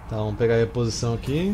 Tá, vamos pegar a reposição aqui.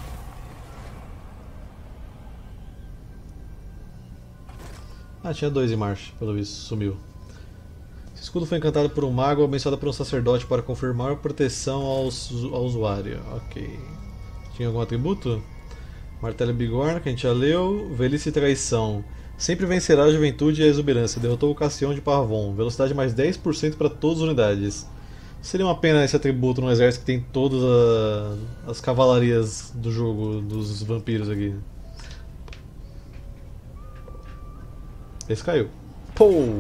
Ah, tinha 2 em marcha, pelo visto, sumiu. Esse escudo foi encantado por um mago, abençoado por um sacerdote para confirmar proteção ao usuário. Ok. Tinha algum atributo? Martelo e bigorna, que a gente já leu. Velhice e traição. Sempre vencerá a juventude e a exuberância. Derrotou o Cassião de Parvon. Velocidade mais 10% para todas as unidades. Seria uma pena esse atributo num exército que tem todas as cavalarias do jogo, dos vampiros aqui. Esse caiu. Pou!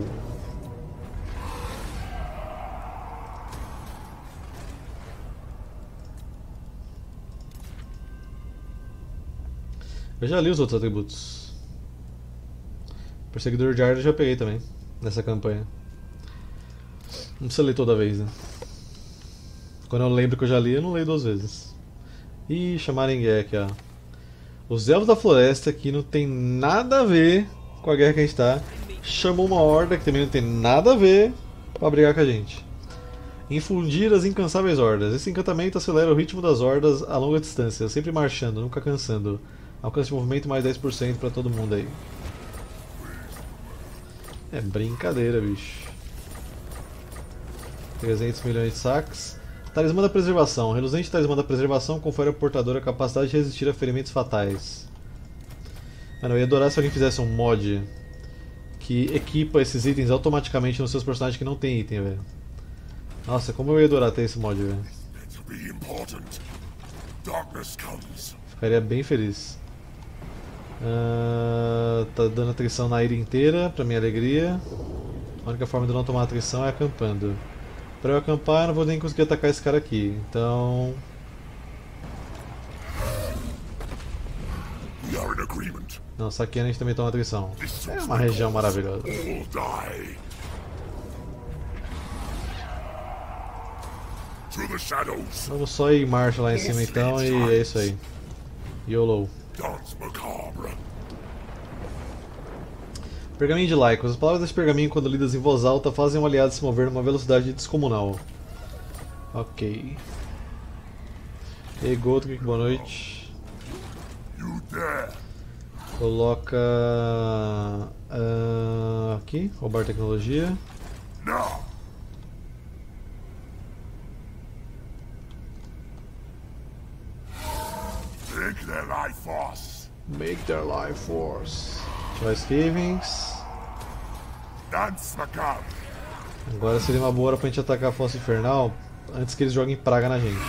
Eu já li os outros atributos. Perseguidor de Arda eu já peguei também, nessa campanha. Não precisa ler toda vez, né? Quando eu lembro que eu já li, eu não leio 2 vezes. Ih, Chamaringué aqui, ó. Os Elfos da Floresta, que não tem nada a ver com a guerra que a gente tá, chamou uma horda que também não tem nada a ver pra brigar com a gente. Infundir as incansáveis hordas. Esse encantamento acelera o ritmo das hordas a longa distância, sempre marchando, nunca cansando. Alcance de movimento mais 10% pra todo mundo aí. É brincadeira, bicho. 300 milhões de saques. Talismã da Preservação. Reluzente Talismã da Preservação confere ao portador a capacidade de resistir a ferimentos fatais. Mano, eu ia adorar se alguém fizesse um mod que equipa esses itens automaticamente nos seus personagens que não tem item, velho. Nossa, como eu ia adorar ter esse mod, velho. Ficaria bem feliz. Tá dando atrição na ilha inteira, pra minha alegria. A única forma de não tomar atrição é acampando. Pra eu acampar eu não vou nem conseguir atacar esse cara aqui, então... Não, saqueando a gente também toma atrição. É uma região maravilhosa. Vamos só ir em marcha lá em cima então e é isso aí. YOLO. Pergaminho de Lycos. As palavras desse pergaminho, quando lidas em voz alta, fazem um aliado se mover numa velocidade descomunal. Ok. E aí, Goldrick, boa noite. Coloca... aqui, roubar tecnologia. Make their life force. Choice Givings. Agora seria uma boa hora pra gente atacar a Fossa Infernal antes que eles joguem praga na gente.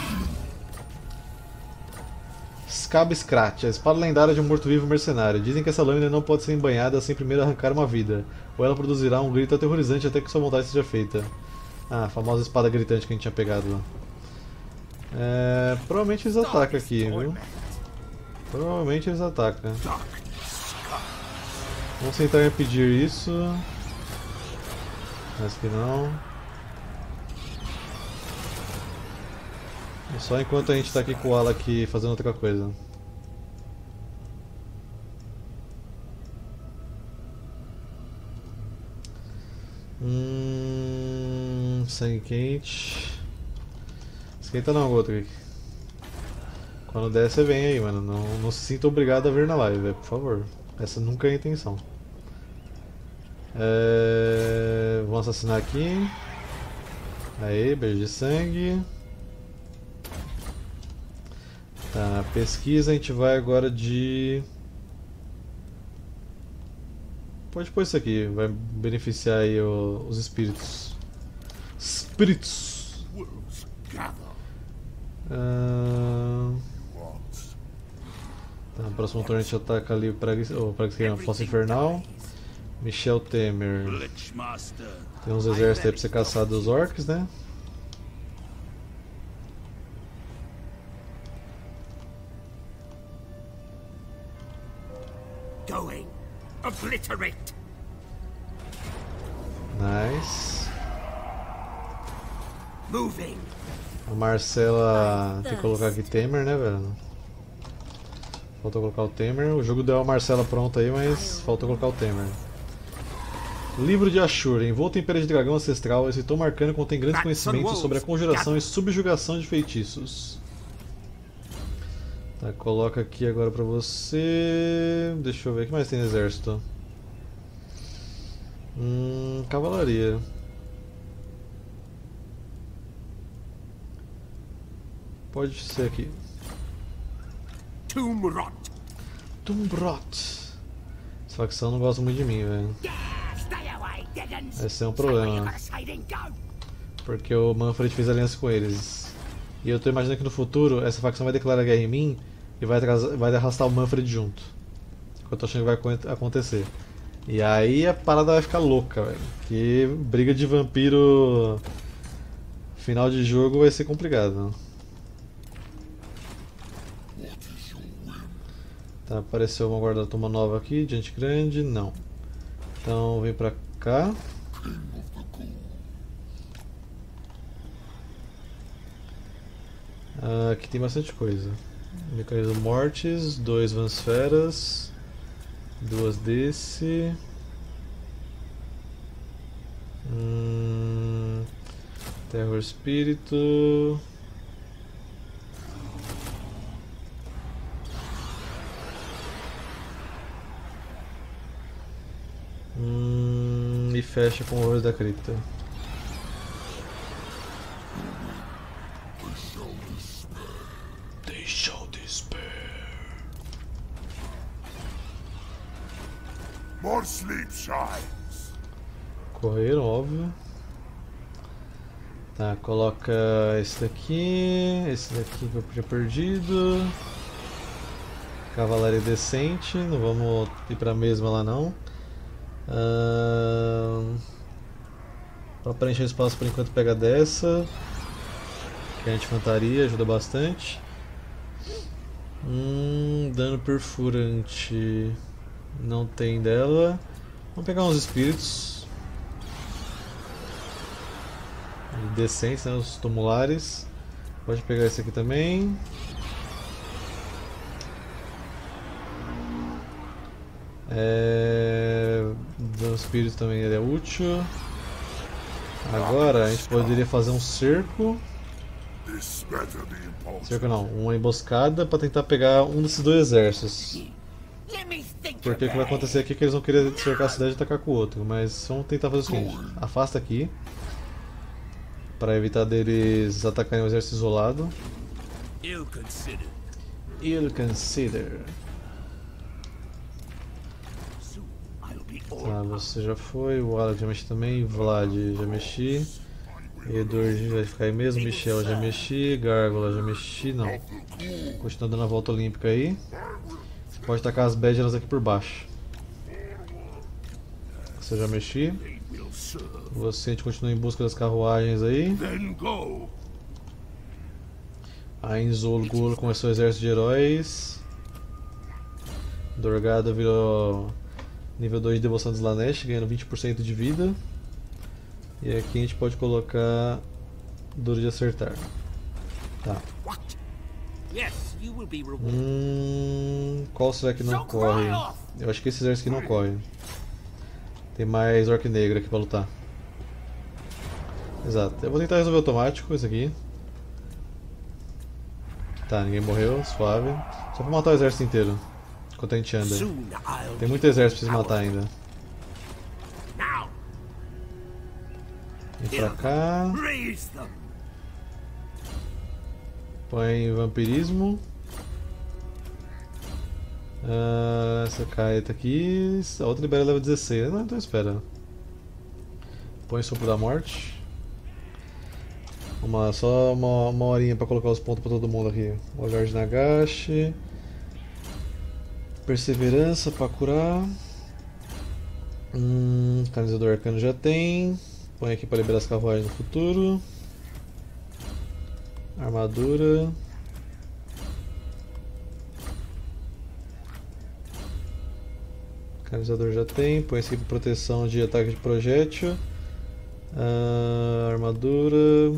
Scab Scratch, a espada lendária de um morto-vivo mercenário. Dizem que essa lâmina não pode ser embanhada sem primeiro arrancar uma vida, ou ela produzirá um grito aterrorizante até que sua vontade seja feita. Ah, a famosa espada gritante que a gente tinha pegado lá. Provavelmente eles atacam aqui, viu? Provavelmente eles atacam. Vamos tentar impedir isso. Mas que não. Só enquanto a gente tá aqui com o Ala aqui fazendo outra coisa. Sangue quente. Esquenta não, Gotrek. Quando der, você vem aí, mano. Não se sinta obrigado a vir na live, véio, por favor. Essa nunca é a intenção. Vamos assassinar aqui. Aí, beijo de sangue. Tá, pesquisa, a gente vai agora de... Pode pôr isso aqui, vai beneficiar aí os espíritos. Espíritos! Tá, no próximo turno a gente ataca ali o Praga Fossa Infernal. Michel Temer. Tem uns exércitos aí pra ser caçado dos orcs, né? Nice. A Marcela tem que colocar aqui Temer, né, velho? Falta colocar o Temer. O jogo deu a Marcela pronta aí, mas falta colocar o Temer. Livro de Ashur. Envolto em pele de dragão ancestral, esse tomo arcano contém grandes conhecimentos sobre a conjuração e subjugação de feitiços. Tá, coloca aqui agora pra você. Deixa eu ver o que mais tem no exército. Cavalaria. Pode ser aqui. Tumrot. Tumbrot. Essa facção não gosta muito de mim, velho. Esse é um problema. Porque o Manfred fez aliança com eles. E eu tô imaginando que no futuro essa facção vai declarar guerra em mim e vai arrastar o Manfred junto. Eu tô achando que vai acontecer. E aí a parada vai ficar louca, velho. Que briga de vampiro final de jogo vai ser complicado. Tá, apareceu uma guarda-toma nova aqui, gente grande, não. Então vem pra cá. Aqui tem bastante coisa. Mecanismo Mortis, 2 Vansferas, 2 desse. Terror Espírito. E fecha com Horrores da Cripta. They shall despair. More sleep shines. Correram, óbvio. Tá, coloca esse daqui que eu tinha perdido. Cavalaria decente, não vamos ir pra mesma lá não. Pra preencher o espaço por enquanto pega dessa. Que é anti-infantaria, ajuda bastante. Dano perfurante não tem dela. Vamos pegar uns espíritos decentes, né, os tumulares. Pode pegar esse aqui também. Dano espírito também ele é útil. Agora a gente poderia fazer um cerco. Cerco não, uma emboscada para tentar pegar um desses dois exércitos. Porque o que vai acontecer aqui é que eles vão querer cercar a cidade e atacar com o outro. Mas vamos tentar fazer o seguinte: afasta aqui para evitar deles atacarem o exército isolado. Ill consider. Tá, você já foi, o Alec já mexi também, Vlad já mexi, Edward vai ficar aí mesmo, Michel já mexi, Gárgula já mexi, não. Continua dando a volta olímpica aí. Você pode tacar as Badgers aqui por baixo. Você já mexi. Você, a gente continua em busca das carruagens aí. A Enzol Gul com o seu exército de heróis. Dorgada virou nível 2 de devoção de Slanesh, ganhando 20% de vida. E aqui a gente pode colocar Duro de Acertar. Tá. Qual será que não corre? Eu acho que esse exército aqui não corre. Tem mais Orc Negro aqui pra lutar. Exato. Eu vou tentar resolver automático esse aqui. Tá, ninguém morreu, suave. Só pra matar o exército inteiro. Enquanto a gente anda. Tem muito exército pra matar ainda. Vem pra cá. Põe vampirismo. Essa caeta aqui. A outra libera level 16. Não, então espera. Põe sopro da morte. Só uma horinha pra colocar os pontos pra todo mundo aqui. Olhar de Nagashi. Perseverança pra curar. Canalizador arcano já tem. Põe aqui pra liberar as carruagens no futuro. Armadura. Canalizador já tem. Põe esse aqui pra proteção de ataque de projétil. Armadura.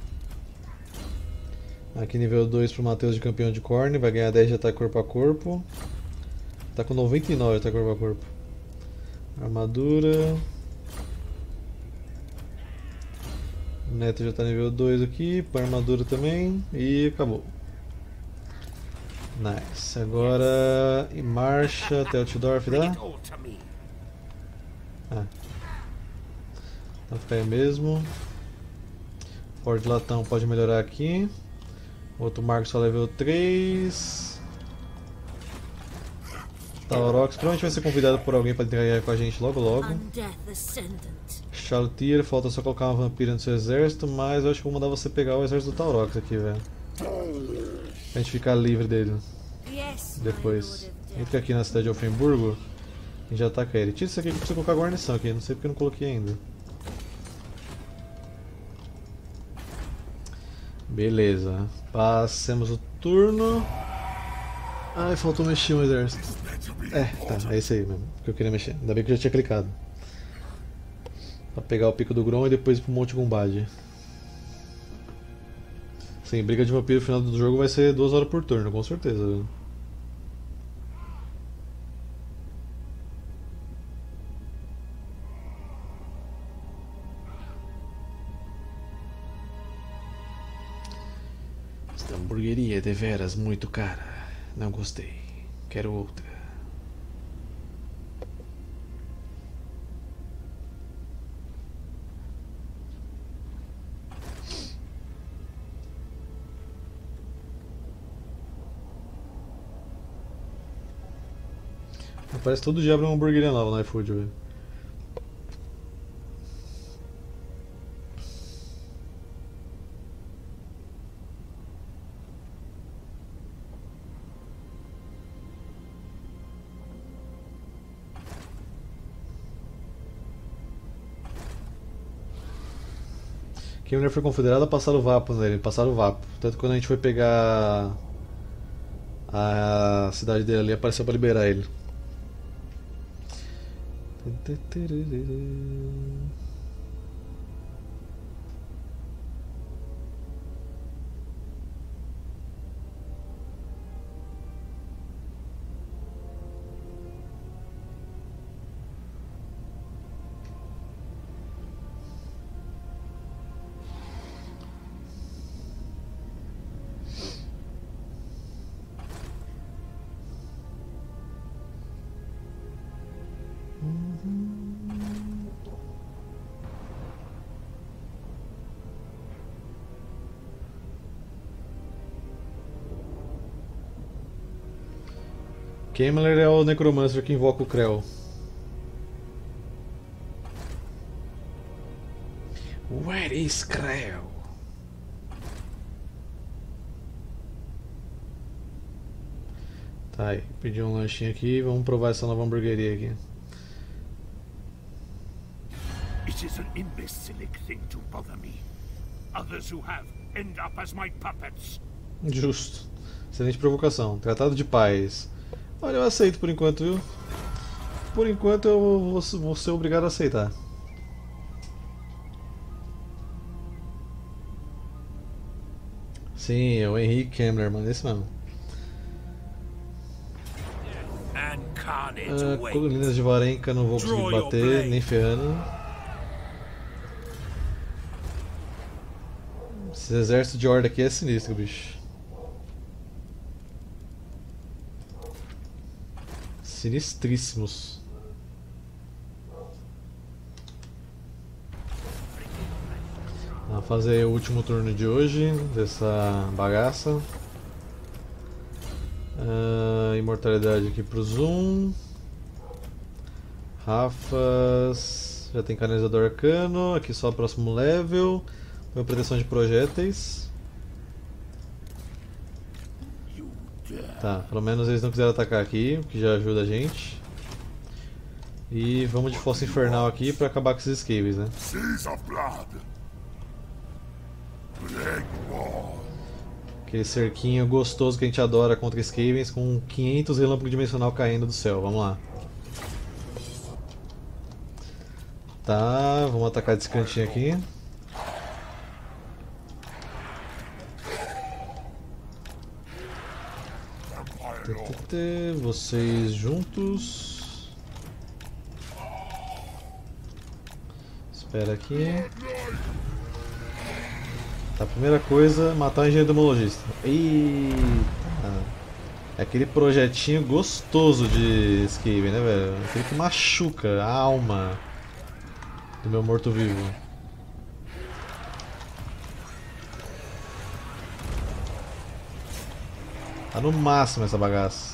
Aqui nível 2 pro Matheus de campeão de Khorne. Vai ganhar 10 de ataque corpo a corpo. Tá com 99 de ataque corpo a corpo. Armadura. O Neto já tá nível 2 aqui. Põe armadura também. E acabou. Nice. Agora em marcha até o Altdorf, dá? Ah. Então fica aí mesmo. Forte latão pode melhorar aqui. Outro Marco só level 3. Taurox provavelmente vai ser convidado por alguém para entregar com a gente logo logo. Charletier, falta só colocar uma vampira no seu exército, mas eu acho que vou mandar você pegar o exército do Taurox aqui, velho. Pra gente ficar livre dele. Depois. Entra aqui na cidade de Offenburgo e já ataca ele. Tira isso aqui que precisa colocar a guarnição aqui, não sei porque eu não coloquei ainda. Beleza, passemos o turno. Ai, faltou mexer um exército. Tá, é isso aí mesmo que eu queria mexer. Ainda bem que eu já tinha clicado. Pra pegar o pico do Grom e depois ir pro Monte Gumbad. Sim, briga de vampiro no final do jogo vai ser 2 horas por turno, com certeza. Esta hamburgueria é deveras muito cara. Não gostei. Quero outra. Parece que todo dia abre uma hamburgueria nova no iFood, velho. Quem mulher foi confederada passaram o vapo nele, passaram o vapo. Tanto que quando a gente foi pegar a cidade dele ali, apareceu pra liberar ele. Kemmler é o necromancer que invoca o Krell. Where is Krell? Tá aí, pedi um lanchinho aqui e vamos provar essa nova hamburgueria aqui. It is an imbecilic thing to bother me. Others who have end up as my puppets. Justo. Excelente provocação. Tratado de paz. Olha, eu aceito por enquanto, viu? Por enquanto eu vou ser obrigado a aceitar. Sim, é o Henrique Kemmler, mano, esse mesmo. Colinas de Varenka não vou conseguir bater, nem ferrando. Esse exército de horda aqui é sinistro, bicho. Sinistríssimos. Vamos fazer o último turno de hoje dessa bagaça. Imortalidade aqui pro Zoom. Rafas. Já tem canalizador arcano. Aqui só o próximo level. Meu proteção de projéteis. Tá, pelo menos eles não quiseram atacar aqui, o que já ajuda a gente. E vamos de Fossa Infernal aqui pra acabar com esses escapes, né? Aquele cerquinho gostoso que a gente adora contra Skavens com 500 relâmpagos dimensional caindo do céu, vamos lá. Tá, vamos atacar desse cantinho aqui. Vocês juntos. Espera aqui. Tá, primeira coisa, matar o engenheiro demologista. Eita. É aquele projetinho gostoso de Skaven, né, velho? Aquele que machuca a alma do meu morto-vivo. Tá no máximo essa bagaça.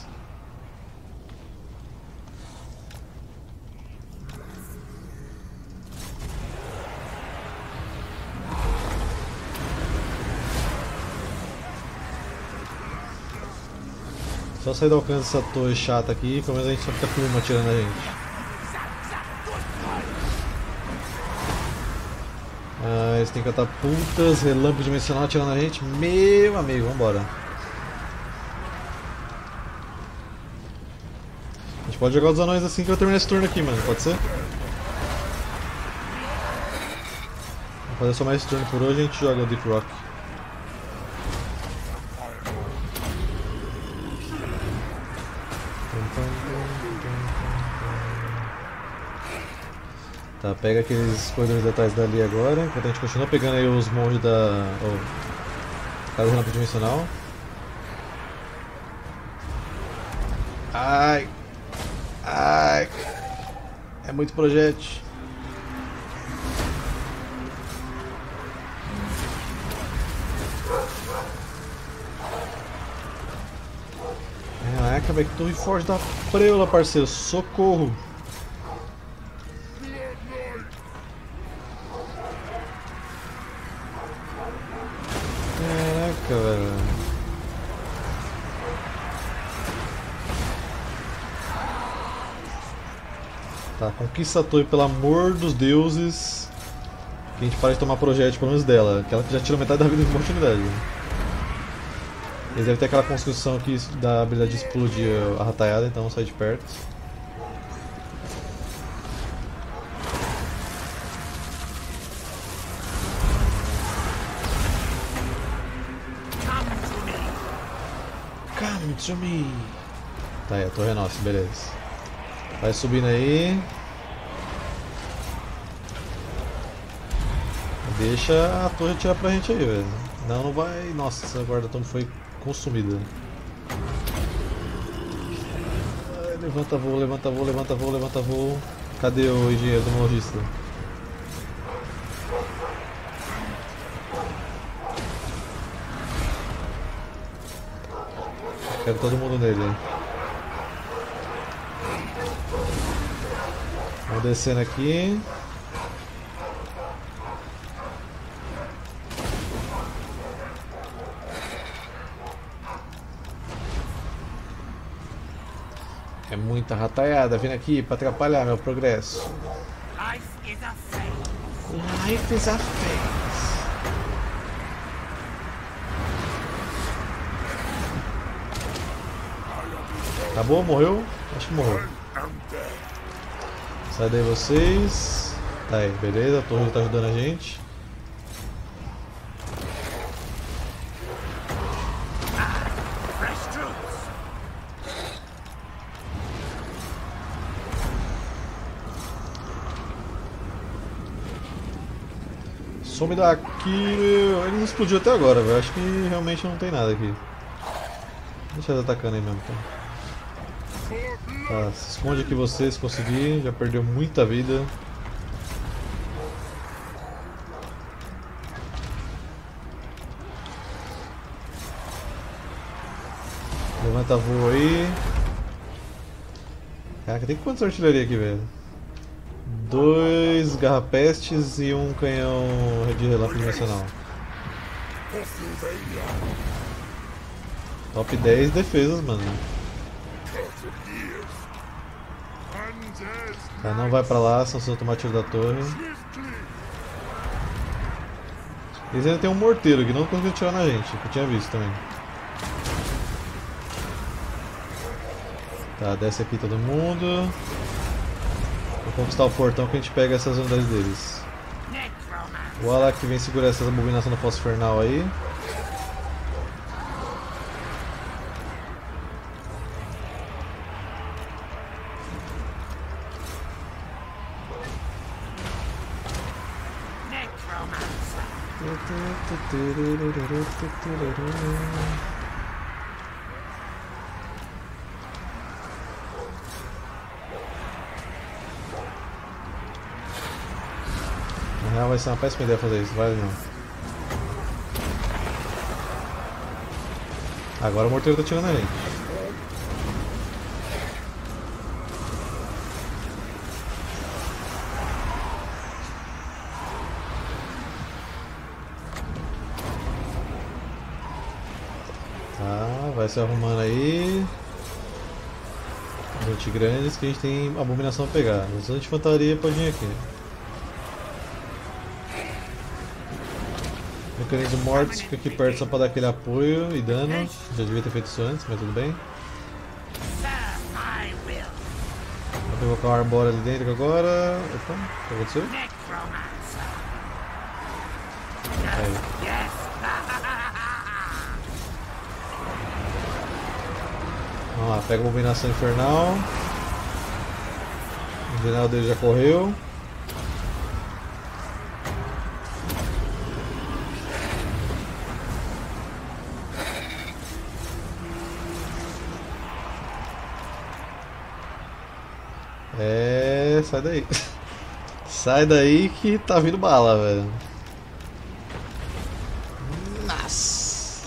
Só sair do alcance dessa torre chata aqui, pelo menos a gente só fica com uma atirando a gente. Ah, eles têm catapultas, relâmpago dimensional atirando a gente. Meu amigo, vambora. A gente pode jogar os anões assim que eu terminar esse turno aqui, mano. Pode ser? Vou fazer só mais esse turno por hoje e a gente joga o Deep Rock. Tá, pega aqueles corredores atrás dali agora, enquanto a gente continua pegando aí os monges da... Casa relâmpago dimensional. Ai! Ai! É muito projétil. Caraca, velho, que torre forte da preula, parceiro. Socorro! Caraca, velho. Tá, conquista a torre, pelo amor dos deuses. Que a gente para de tomar projétil, pelo menos dela. Aquela que já tirou metade da vida de oportunidade. Eles devem ter aquela construção aqui da habilidade de explodir a rataiada, então vamos sair de perto. Come to me! Tá aí, a torre é nossa, beleza. Vai subindo aí. Deixa a torre atirar pra gente aí, velho. Não, não vai. Nossa, essa guarda-tomba foi consumida. Ai, levanta voo, levanta voo, levanta voo, levanta voo. Cadê o engenheiro do lojista? Quero todo mundo nele. Vamos descendo aqui. É muita rataiada vindo aqui para atrapalhar meu progresso. Life is a phase. Life is a phase. Acabou? Morreu? Acho que morreu. Sai daí vocês. Tá aí, beleza, a torre tá ajudando a gente. Some daqui, meu. Ele não explodiu até agora, velho. Acho que realmente não tem nada aqui. Deixa ele atacando aí mesmo, então. Tá, se esconde aqui você se conseguir. Já perdeu muita vida. Levanta voo aí. Caraca, tem quantas artilharia aqui, velho? 2 garrapestes e um canhão de relâmpago dimensional. Top 10 defesas, mano. Tá, não vai pra lá, senão você vai tomar tiro da torre. Eles ainda tem um morteiro que não conseguiu tirar na gente, que eu tinha visto também. Tá, desce aqui todo mundo. Vou conquistar o portão que a gente pega essas unidades deles. O Alak vem segurar essa abominação da fossa infernal aí. final vai ser uma péssima ideia fazer isso, vale não. Agora o morteiro tá tirando a gente. Tá, vai se arrumando aí. Gente grandes que a gente tem abominação a pegar. Os anti-infantaria pode vir aqui. Mecanismo mortos fica aqui perto só para dar aquele apoio e dano. Já devia ter feito isso antes, mas tudo bem. Vou colocar o Arbor ali dentro agora. Opa, o que aconteceu? Aí. Vamos lá, pega a abominação infernal. O general dele já correu. Sai daí. Sai daí que tá vindo bala, velho. Nossa.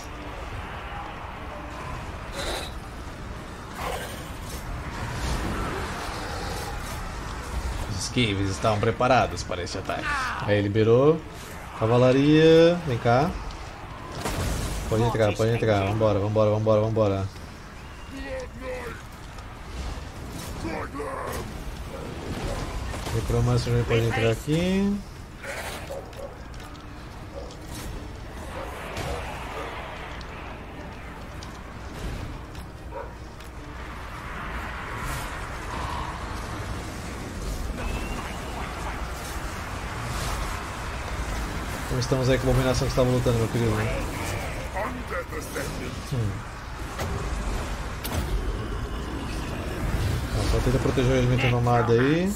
Os esquives estavam preparados para esse ataque. Aí liberou. Cavalaria, vem cá. Pode entrar, pode entrar. Vambora, vambora, vambora, vambora. Necromancer também pode entrar aqui. Como estamos aí com a abominação que estava lutando, meu querido? Só tenta proteger o elemento nomada aí.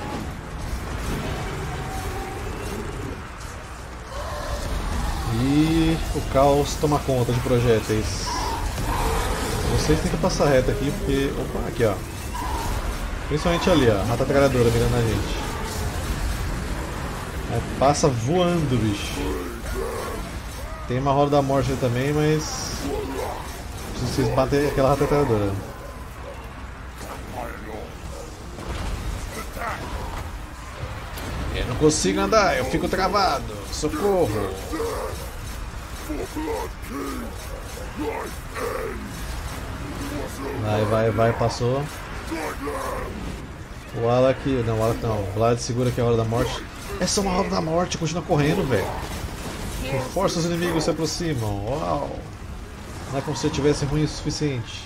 E o caos toma conta de projéteis. Vocês tentam passar reto aqui porque... Opa, aqui ó. Principalmente ali ó, a rata tralhadora mirando a gente. Passa voando, bicho. Tem uma roda da morte ali também, mas... preciso vocês baterem aquela rata tralhadora. Eu não consigo andar, eu fico travado. Socorro! Vai, vai, vai, passou. O Alak, não, o Alak não. O Vlad segura aqui a hora da morte. Essa é uma hora da morte, continua correndo, velho. Força os inimigos se aproximam. Uau! Não é como se eu tivesse ruim o suficiente.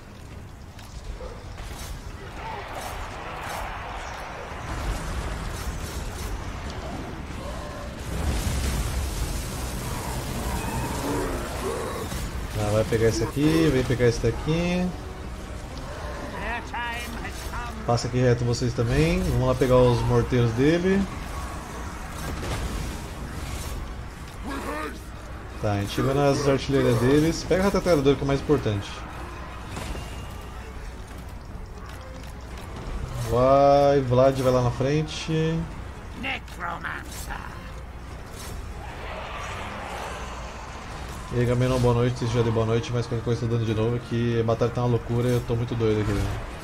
Vai pegar esse aqui, vem pegar esse daqui. Passa aqui reto vocês também. Vamos lá pegar os morteiros dele. Tá, a gente chegou nas artilharias deles. Pega a ratatralhadora que é o mais importante. Vai, Vlad vai lá na frente. E aí, Gamenon, boa noite, se já deu boa noite, mas qualquer coisa tá dando de novo, que a batalha tá uma loucura e eu tô muito doido aqui.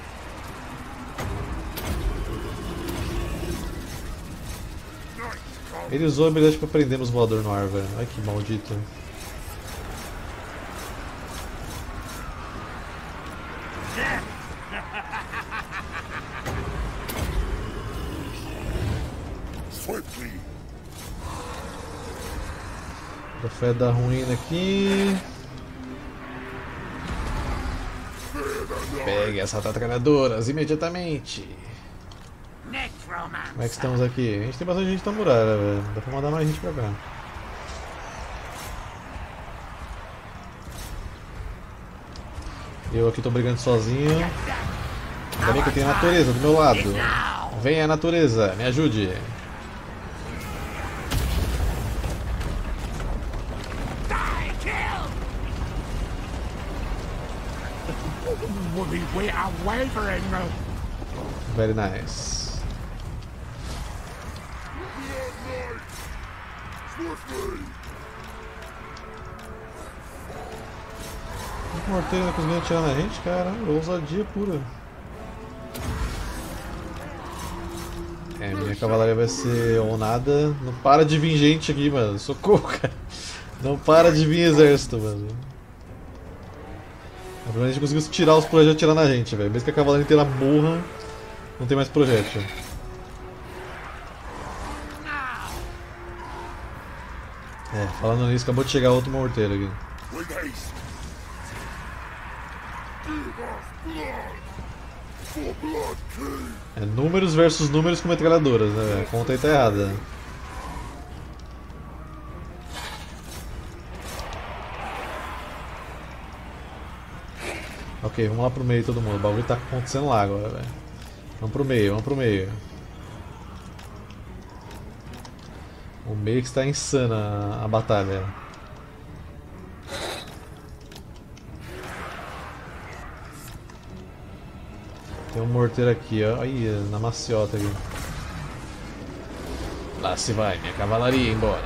Ele usou a habilidade pra prendermos o voador no ar, velho. Ai que maldito. Troféu da ruína aqui. Pegue as ratatralhadoras imediatamente. Como é que estamos aqui? A gente tem bastante gente na muralha, velho. Dá pra mandar mais gente pra cá. Eu aqui tô brigando sozinho. Ainda bem que eu tenho a natureza do meu lado. Venha, natureza, me ajude. Very nice. O morteiro não conseguiu atirar na gente, cara. Ousadia pura. É, minha cavalaria vai ser onada. Não para de vir gente aqui, mano. Socorro, cara. Não para de vir exército, mano. A gente conseguiu tirar os projéteis e atirar na gente, velho. Mesmo que a cavalaria inteira morra, não tem mais projétil. É, falando nisso, acabou de chegar outro morteiro aqui. É números versus números com metralhadoras, né, velho? A conta aí tá errada. Ok, vamos lá pro meio todo mundo. O bagulho tá acontecendo lá agora, velho. Vamos pro meio, vamos pro meio. O meio que está insana a batalha. Tem um morteiro aqui, ó. Aí, na maciota aqui. Lá se vai, minha cavalaria embora.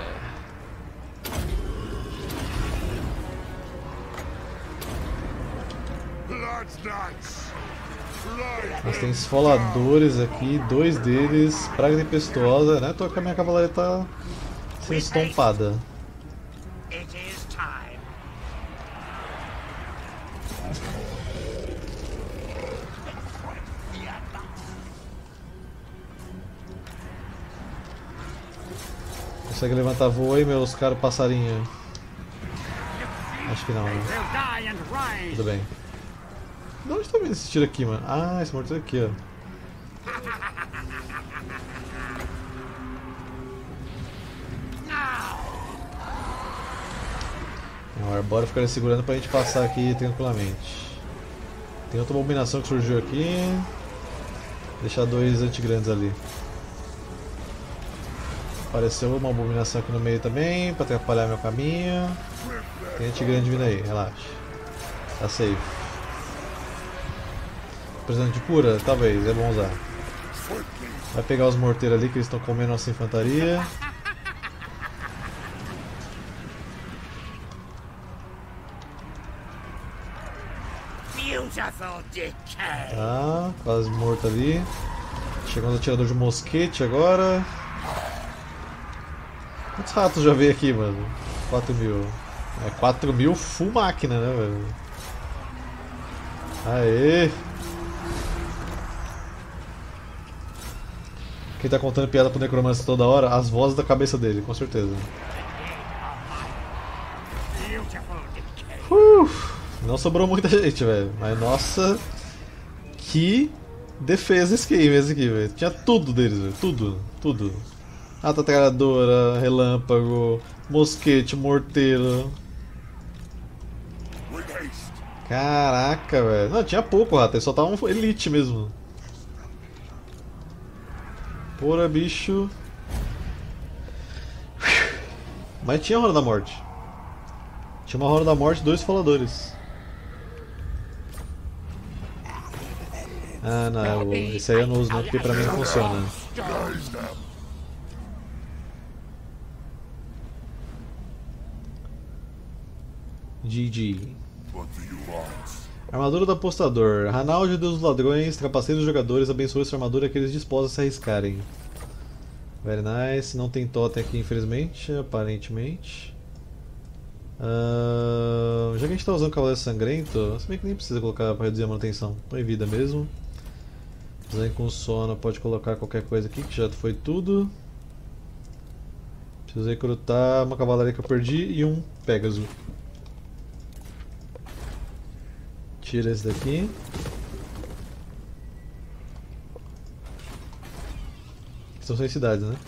Mas tem esfoladores aqui, 2 deles, praga tempestuosa, né? Tô com a minha cavalaria tá sendo estompada. Consegue levantar voo aí, meus caros passarinhos? Acho que não, né? Tudo bem. De onde tá vindo esse tiro aqui, mano? Ah, esse morteiro aqui, ó. O Arbóreo ficaria segurando pra gente passar aqui tranquilamente. Tem outra abominação que surgiu aqui. Deixar 2 antigrandes ali. Apareceu uma abominação aqui no meio também, pra atrapalhar meu caminho. Tem antigrande vindo aí, relaxa. Tá safe. Precisando de cura? Talvez, é bom usar. Vai pegar os morteiros ali que eles estão comendo nossa infantaria. Tá, quase morto ali. Chegando o atirador de mosquete agora. Quantos ratos já veio aqui, mano? 4.000. É 4.000 full máquina, né, velho? Aê! Quem tá contando piada pro necromancer toda hora? As vozes da cabeça dele, com certeza. Não sobrou muita gente, velho. Mas nossa, que defesa esse aqui, velho. Tinha tudo deles, velho. Tudo, tudo. Atacaradora, relâmpago, mosquete, morteiro. Caraca, velho. Não, tinha pouco rato, eles só estavam elite mesmo. Porra, bicho. Mas tinha a Roda da Morte. Tinha uma Roda da Morte e 2 faladores. Ah, não, esse aí eu não uso não, porque pra mim não funciona. GG. Armadura do Apostador. Ranaldi, Deus dos Ladrões, trapaceiro dos jogadores, abençoe sua armadura que eles disposam a se arriscarem. Very nice. Não tem totem aqui, infelizmente, aparentemente. Já que a gente está usando Cavaleiro Sangrento, se bem que nem precisa colocar para reduzir a manutenção. Põe vida mesmo. Design com sono, pode colocar qualquer coisa aqui, que já foi tudo. Preciso recrutar uma cavalaria que eu perdi e um Pégaso. Tira esse daqui. Estão sem cidades, né?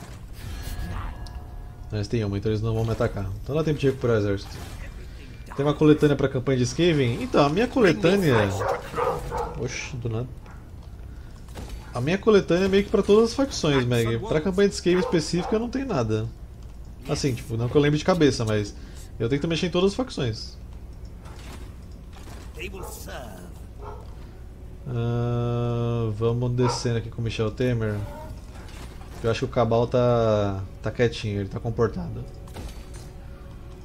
Mas tem uma, então eles não vão me atacar. Então dá tempo de recuperar o exército. Tem uma coletânea para a campanha de Skaven? Então, a minha coletânea... Oxi, do nada. A minha coletânea é meio que para todas as facções, Meg. Para a campanha de Skaven específica eu não tenho nada. Assim, tipo, não que eu lembre de cabeça, mas... eu tenho que mexer em todas as facções. Vamos descendo aqui com o Michel Temer. Eu acho que o Cabal tá quietinho, ele tá comportado.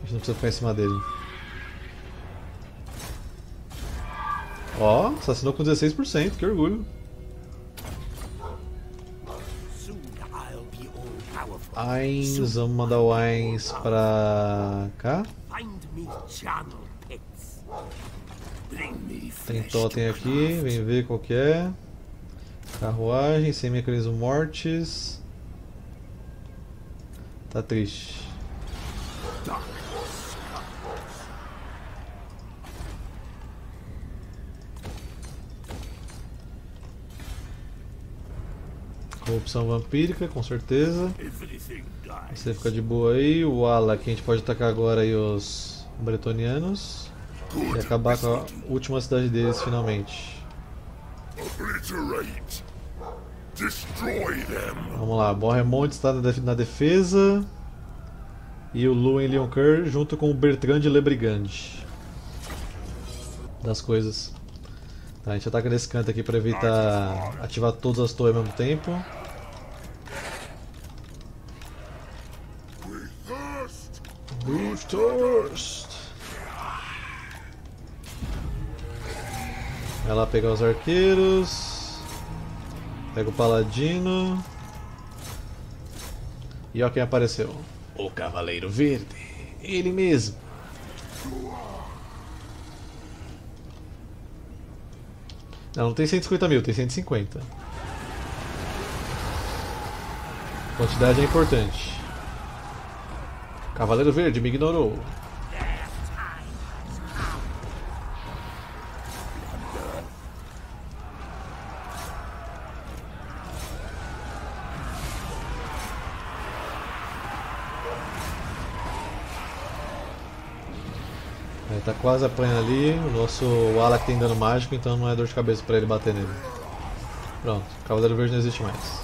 A gente não precisa ficar em cima dele. Ó, assassinou com 16%, que orgulho. Ainz, vamos mandar o Ainz pra cá. Tem totem aqui, vem ver qual que é. Carruagem, sem mecanismo mortes. Tá triste. Corrupção vampírica, com certeza. Você fica de boa aí. O Ala, que a gente pode atacar agora aí os bretonianos. E acabar com a última cidade deles finalmente. Vamos lá, Borremont está na defesa. E o Lúen Leoncoeur junto com o Bertrand de Lebrigand. Das coisas. Tá, a gente ataca nesse canto aqui para evitar ativar todas as torres ao mesmo tempo. We thirst. Vai lá pegar os arqueiros. Pega o paladino. E ó quem apareceu. O Cavaleiro Verde. Ele mesmo. Não tem 150 mil, tem 150. Quantidade é importante. Cavaleiro Verde me ignorou. Ele tá quase apanhando ali. O nosso Alak tem dano mágico, então não é dor de cabeça pra ele bater nele. Pronto, Cavaleiro Verde não existe mais.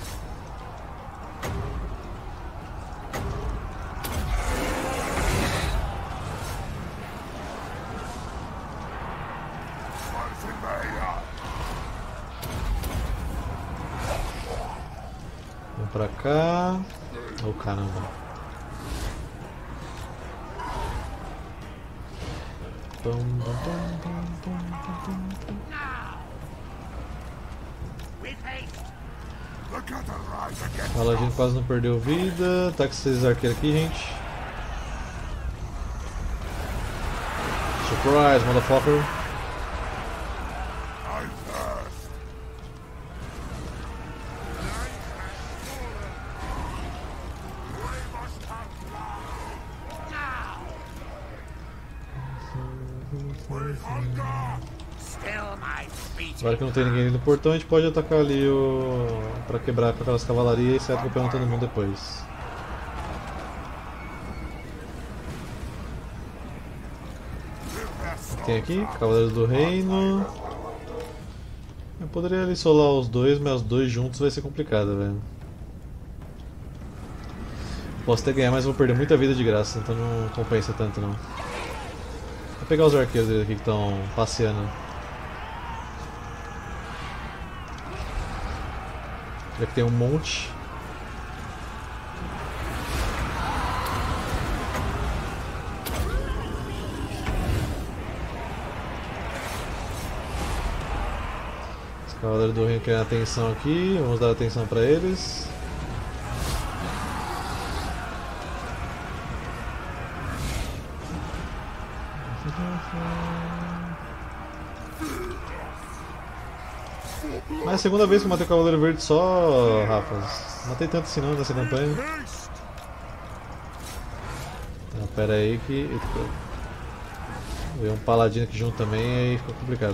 Vamos pra cá. Oh caramba. O Paladino quase não perdeu vida. Tá com esses arqueiros aqui, gente. Surprise, motherfucker. Agora que não tem ninguém ali no portão, a gente pode atacar ali pra quebrar com aquelas cavalarias e sair atropelando todo mundo depois. Tem aqui, Cavaleiros do Reino. Eu poderia ali solar os dois, mas os dois juntos vai ser complicado, velho. Posso até ganhar, mas vou perder muita vida de graça, então não compensa tanto não. Vou pegar os arqueiros dele aqui que estão passeando. Já que tem um monte. Os Cavaleiros do Reino querem atenção aqui, vamos dar atenção para eles. Mas é a segunda vez que eu matei o Cavaleiro Verde só, rapaz. Não matei tanto assim não nessa campanha. Então, pera aí que... Veio um paladino aqui junto também, aí ficou complicado.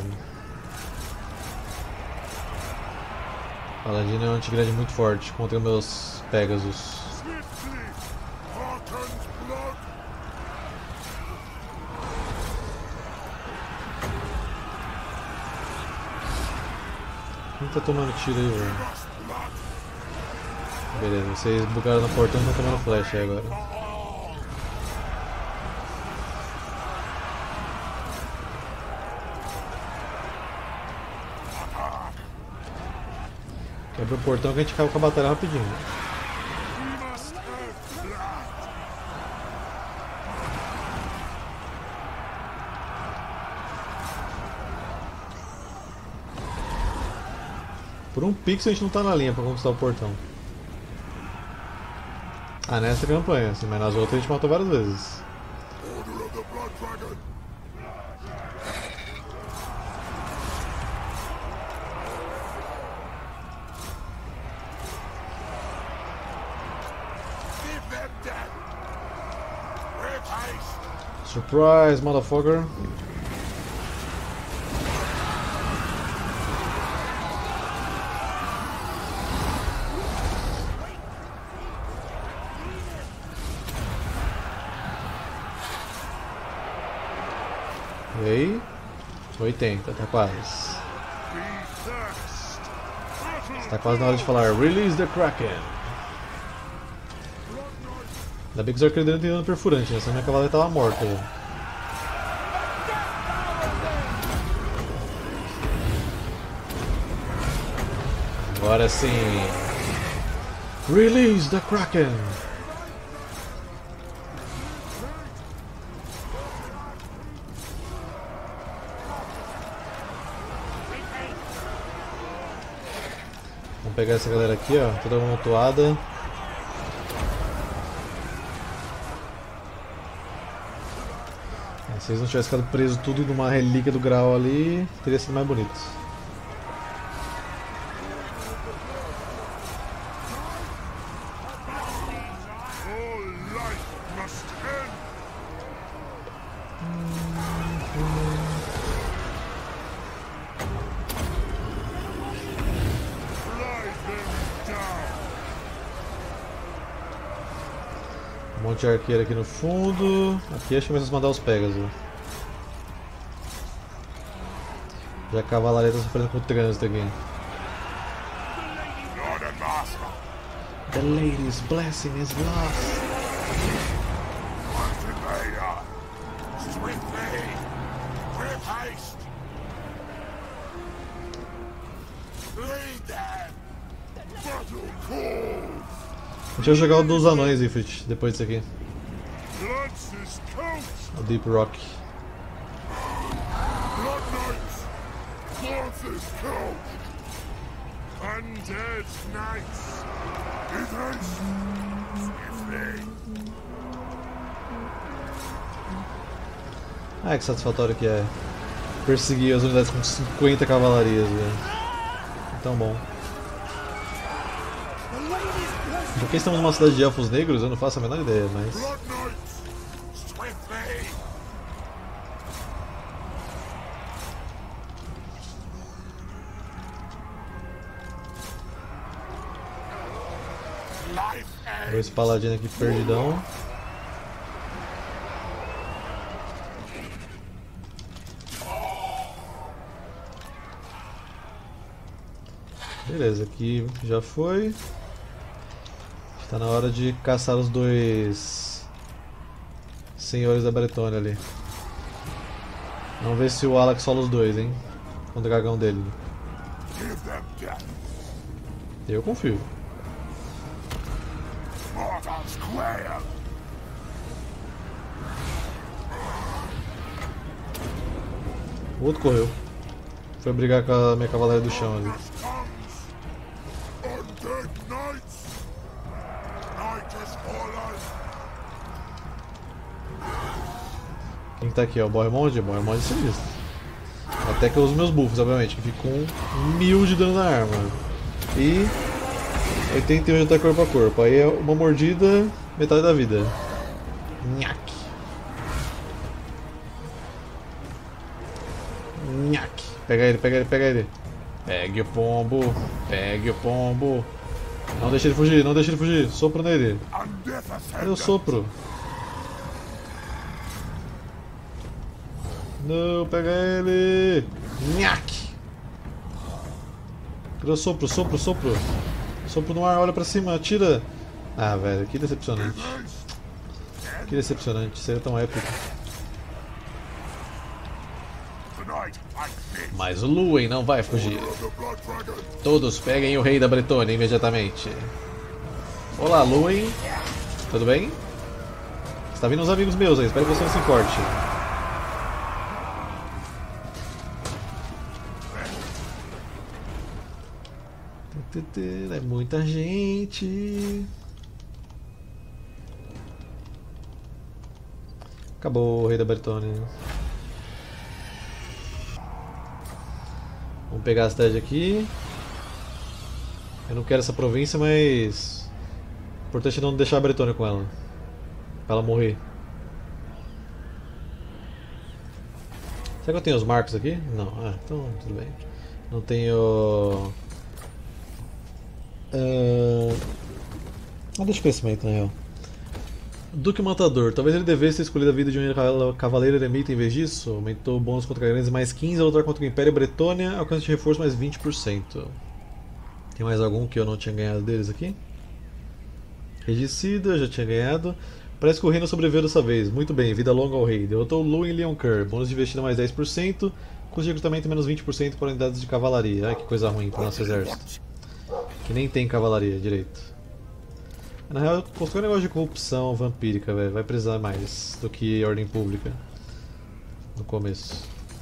Paladino é um antigrade muito forte contra meus Pegasus. Quem tá tomando tiro aí, velho? Beleza, vocês bugaram no portão e estão tomando flash aí agora. Quebra o portão que a gente acaba com a batalha rapidinho. Por um pixel a gente não tá na linha pra conquistar o portão. Ah, nessa campanha, assim, mas nas outras a gente matou várias vezes. Order of the Blood Dragon. Give them death. With haste. Surprise, motherfucker. E aí? 80, tá quase. Está quase na hora de falar Release the Kraken. Ainda bem que os arqueiros tem dano perfurante, né? Senão minha cavalaria tava morta já. Agora sim. Release the Kraken. Vamos pegar essa galera aqui, ó, toda amontoada. Se eles não tivessem ficado presos tudo numa relíquia do Graal ali, teria sido mais bonito. Um monte de arqueiro aqui no fundo. Aqui acho que vai mandar os Pegasus. Já a cavalaria está sofrendo com o trânsito aqui. The lady's blessing is lost. A gente vai jogar o dos anões, Ifrit, depois disso aqui. O Deep Rock. Ah, que satisfatório que é perseguir as unidades com 50 cavalarias, velho. Tão bom. Por que estamos numa cidade de elfos negros? Eu não faço a menor ideia, mas... Esse paladino aqui perdidão. Beleza, aqui já foi. Está na hora de caçar os dois senhores da Bretônia ali. Vamos ver se o Alex sola os dois, hein? Com o dragão dele. Eu confio. O outro correu. Foi brigar com a minha cavalaria do chão ali. Quem tá aqui? É o Bohemond? Bohemond é sinistro. Até que eu uso meus buffs, obviamente, que fico com 1000 de dano na arma. E 81 de ataque corpo a corpo. Aí é uma mordida, metade da vida. Nhaque. Nhaque. Pega ele, pega ele, pega ele. Pegue o pombo. Pegue o pombo. Não deixe ele fugir, não deixe ele fugir. Sopro nele. Cadê o sopro? Não, pega ele! Nhaque! Cadê o sopro, sopro, sopro? Sopro no ar, olha pra cima, atira! Ah, velho, que decepcionante. Que decepcionante, seria tão épico. Mas o Luwin não vai fugir. Todos peguem o rei da Bretônia imediatamente. Olá, Luwin. Tudo bem? Está vindo uns amigos meus aí, espero que você não se importe. É muita gente. Acabou o rei da Bretônia. Vamos pegar a cidade aqui. Eu não quero essa província, mas... O importante é não deixar a Bretônia com ela. Pra ela morrer. Será que eu tenho os marcos aqui? Não. Ah, então tudo bem. Não tenho... deixa eu ver esse momento, na real. Duque Matador. Talvez ele devesse ter escolhido a vida de um cavaleiro eremita em vez disso. Aumentou o bônus contra grandes mais 15, a lutar contra o Império Bretônia, alcance de reforço mais 20%. Tem mais algum que eu não tinha ganhado deles aqui? Regicida, eu já tinha ganhado. Parece que o reino sobreviveu dessa vez. Muito bem, vida longa ao rei. Derrotou Lu em Leoncoeur. Bônus de investida mais 10%. Custo de recrutamento menos 20% para unidades de cavalaria. Ai, que coisa ruim para o nosso exército. Que nem tem cavalaria direito. Na real, qualquer negócio de corrupção vampírica, véio, vai precisar mais do que ordem pública. No começo.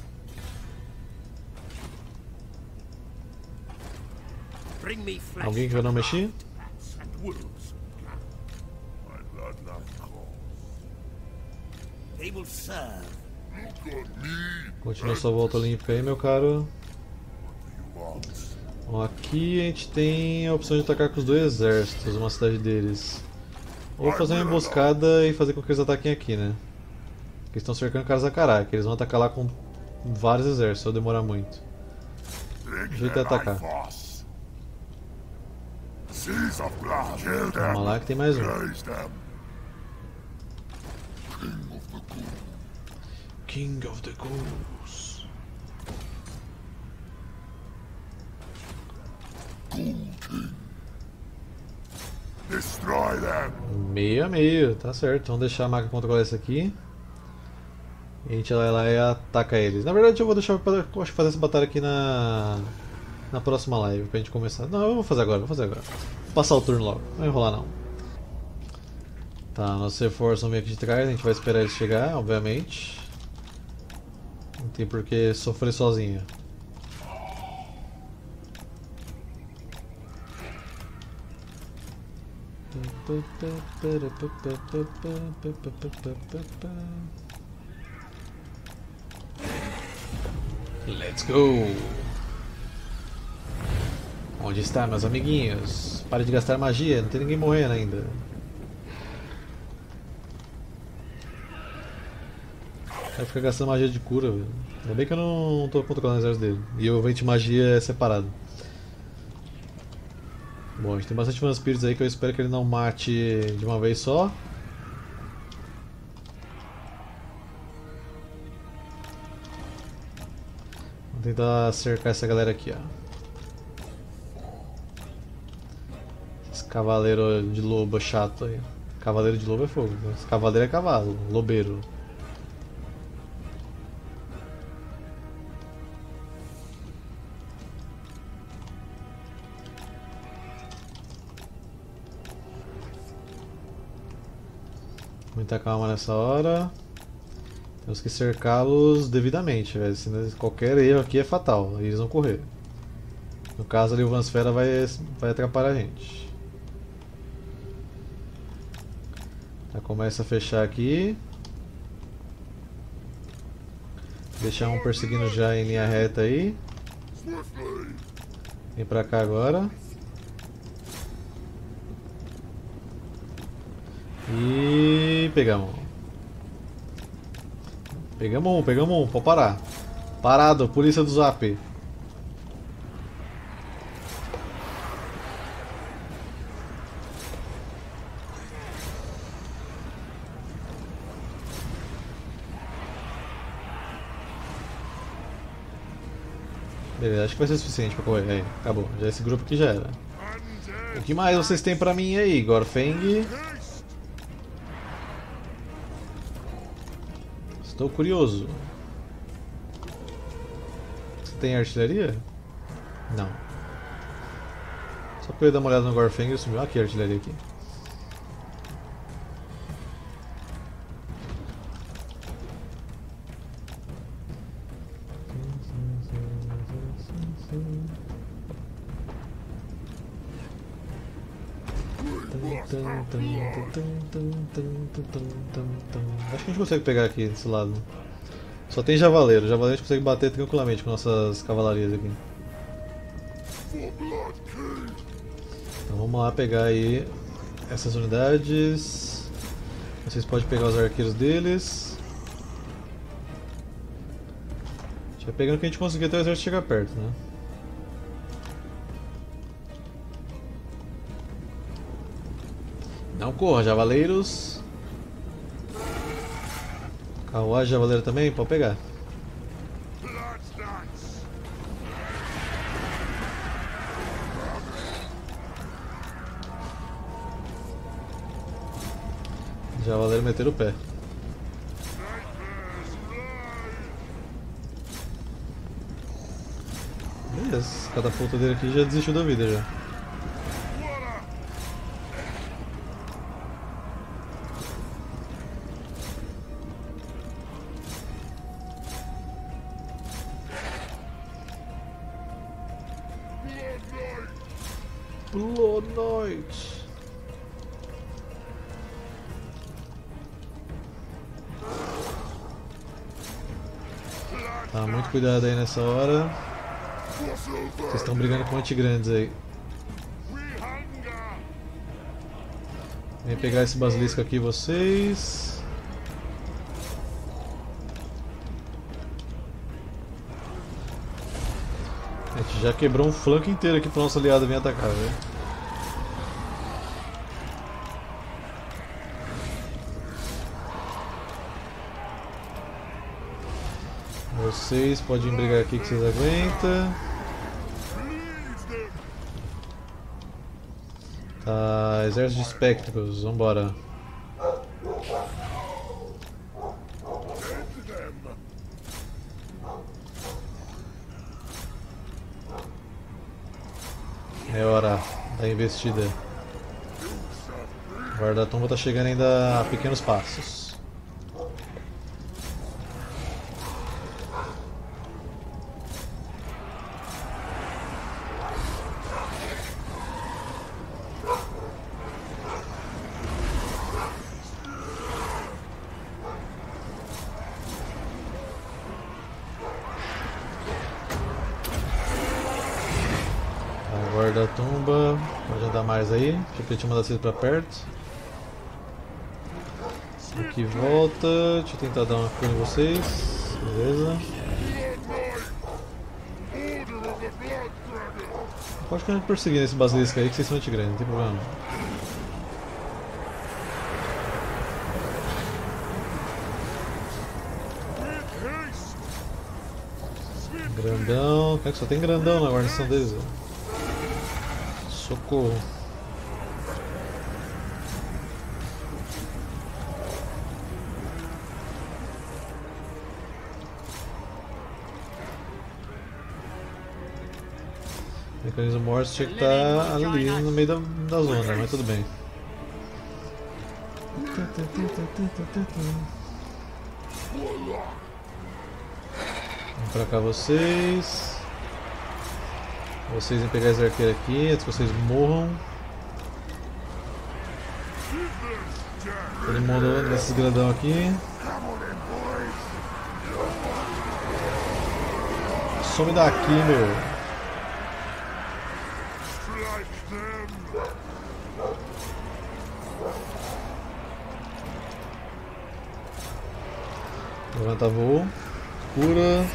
Alguém que eu não mexi? Continua sua volta olímpica aí, meu caro. Bom, aqui a gente tem a opção de atacar com os dois exércitos, uma cidade deles. Ou fazer uma emboscada e fazer com que eles ataquem aqui, né? Porque eles estão cercando Karazakara, que eles vão atacar lá com vários exércitos, se eu demorar muito. O jeito é atacar. Vamos lá que tem mais um. King of the Ghouls. Destroy them. Meio a meio, tá certo. Vamos deixar a maga controlar isso aqui. E a gente vai lá e ataca eles. Na verdade eu vou deixar pra acho que fazer essa batalha aqui na próxima live pra gente começar. Não, eu vou fazer agora, Vou passar o turno logo, não vai enrolar não. Tá, nossos reforços vão vir aqui de trás, a gente vai esperar eles chegar, obviamente. Não tem por que sofrer sozinho. Let's go! Onde está, meus amiguinhos? Pare de gastar magia, não tem ninguém morrendo ainda. Vai ficar gastando magia de cura, velho. Ainda bem que eu não tô controlando o exército dele. E o evento de magia é separado. Bom, a gente tem bastante vampiros aí que eu espero que ele não mate de uma vez só. Vamos tentar cercar essa galera aqui, ó. Esse cavaleiro de lobo chato aí. Cavaleiro de lobo é fogo. Esse cavaleiro é cavalo, lobeiro. Muita calma nessa hora. Temos que cercá-los devidamente, velho. Senão qualquer erro aqui é fatal. Eles vão correr. No caso ali o Vansfera vai atrapalhar a gente. Já começa a fechar aqui. Deixar um perseguindo já em linha reta aí. Vem pra cá agora. E pegamos. Pegamos um, pode parar. Parado, polícia do Zap. Beleza, acho que vai ser suficiente pra correr. Aí, acabou. Já esse grupo aqui já era. O que mais vocês têm pra mim aí, Gorfeng? Estou curioso. Você tem artilharia? Não. Só pra eu dar uma olhada no Gorfeng e sumiu. Aqui a artilharia aqui. Acho que a gente consegue pegar aqui desse lado. Só tem javaleiro. Javaleiro a gente consegue bater tranquilamente com nossas cavalarias aqui. Então vamos lá pegar aí essas unidades. Vocês podem pegar os arqueiros deles. A gente vai pegando o que a gente conseguir até o exército chegar perto, né? Não corra, javaleiros. Carruagem javaleiro também, pode pegar. Javaleiro meter o pé. Beleza, esse catapulta dele aqui já desistiu da vida já. Blood Knight. Tá, muito cuidado aí nessa hora. Vocês estão brigando com antigrandes aí. Vem pegar esse basilisco aqui, vocês. A gente já quebrou um flanco inteiro aqui pro nosso aliado vir atacar, velho. Vocês podem brigar aqui que vocês aguentam. Tá, exército de espectros, vambora. É hora da investida. O guarda-tumba tá chegando ainda a pequenos passos. Guarda-tumba, pode andar mais aí, deixa eu te mandar vocês pra perto. Aqui volta, deixa eu tentar dar uma cura em vocês, beleza. Pode ficar perseguindo esse basilisco aí que vocês são antigrandes, não tem problema. Grandão, cara que só tem grandão na guarnição deles, ó. Socorro. O mecanismo morto tinha que estar ali no meio da zona, mas tudo bem. Vamos pra cá vocês. Vocês vão pegar esse arqueiro aqui antes que vocês morram. Todo mundo nesses grandão aqui. Some daqui, meu. Levanta voo. Cura.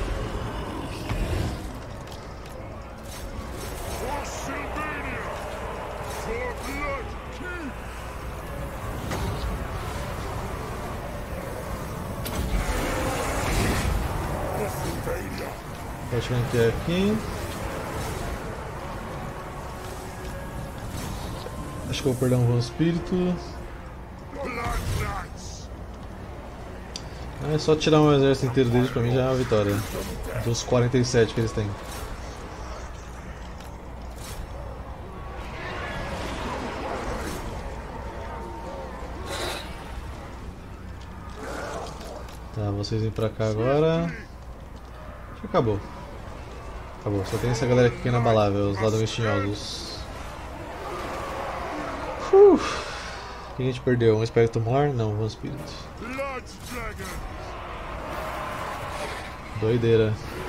Pode manter aqui. Acho que eu vou perder um bom espírito. É só tirar um exército inteiro deles, pra mim já é uma vitória. Dos 47 que eles têm. Tá, vocês vêm pra cá agora. Acho que acabou. Acabou, só tem essa galera aqui inabalável, os ladrões tinhosos. O que a gente perdeu? Um espectro maior? Não, um espírito. Doideira.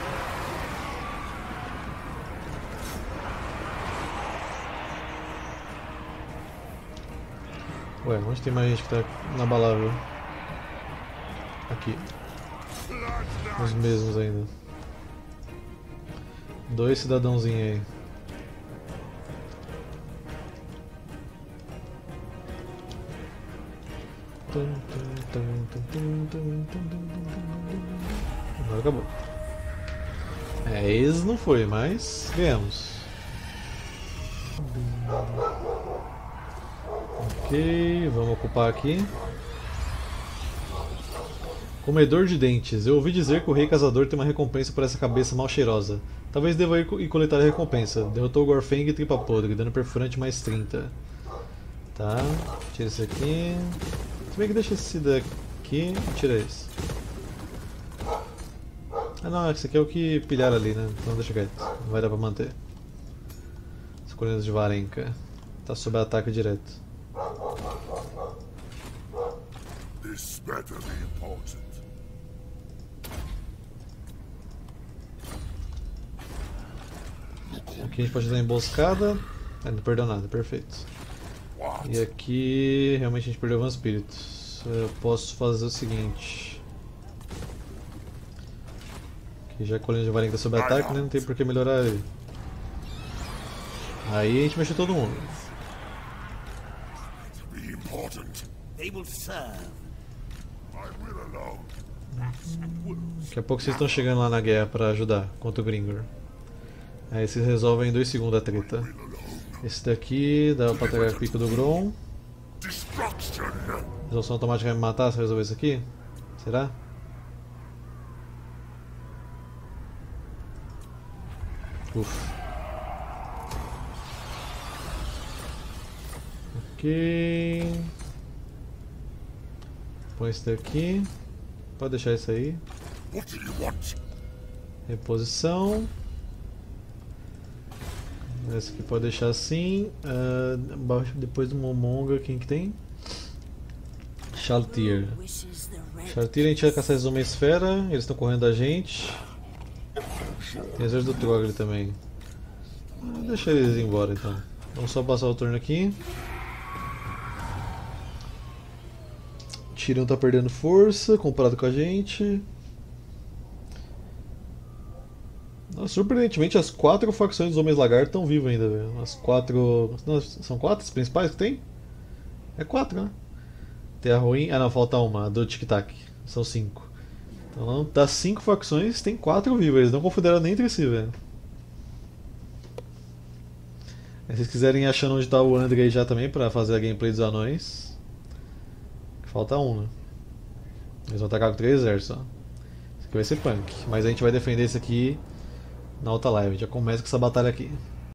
Ué, onde tem mais gente que tá inabalável? Aqui. Os mesmos ainda. 2 cidadãozinhos aí. Agora acabou. Esse não foi, mas ganhamos. Ok, vamos ocupar aqui. Comedor de dentes. Eu ouvi dizer que o Rei Caçador tem uma recompensa por essa cabeça mal cheirosa. Talvez deva ir e coletar a recompensa. Derrotou o Gorfang e Tripa Podre, dano perfurante mais 30. Tá, tira esse aqui. Se bem que deixa esse daqui. Tira esse. Ah não, esse aqui é o que pilharam ali, né? Então deixa quieto. Não vai dar pra manter. As colinas de Varenka. Tá sob ataque direto. This better be important. Aqui a gente pode dar emboscada. Não perdeu nada, perfeito. E aqui realmente a gente perdeu um espírito. Eu posso fazer o seguinte. Aqui já a colina de Varenka sob ataque, né? Não tem por que melhorar ele. Aí a gente mexeu todo mundo. Daqui a pouco vocês estão chegando lá na guerra para ajudar contra o Gringor. Aí vocês resolvem em 2 segundos a treta. Esse daqui dá pra pegar o pico do Grom. Resolução automática vai me matar se eu resolver isso aqui? Será? Ufa. Ok. Põe esse daqui. Pode deixar isso aí. Reposição. Esse aqui pode deixar assim. Depois do Momonga, quem que tem? Shaltir. Shaltir a gente vai caçar esses Homem Esfera. Eles estão correndo da gente. Tem o exército do Trogli também. Deixa eles ir embora então. Vamos só passar o turno aqui. Tyrion tá perdendo força comparado com a gente. Surpreendentemente, as 4 facções dos Homens Lagarto estão vivas ainda, velho. As 4. Não, são 4 as principais que tem? É 4, né? Tem a ruim. Ah, não, falta uma, a do Tic Tac. São 5. Então, das 5 facções, tem 4 vivas. Eles não confederam nem entre si, velho. Se vocês quiserem achando onde tá o André aí já também pra fazer a gameplay dos anões. Falta um, né? Eles vão atacar com 3 exércitos, ó. Esse aqui vai ser punk. Mas a gente vai defender esse aqui na outra live. Já começa com essa batalha aqui.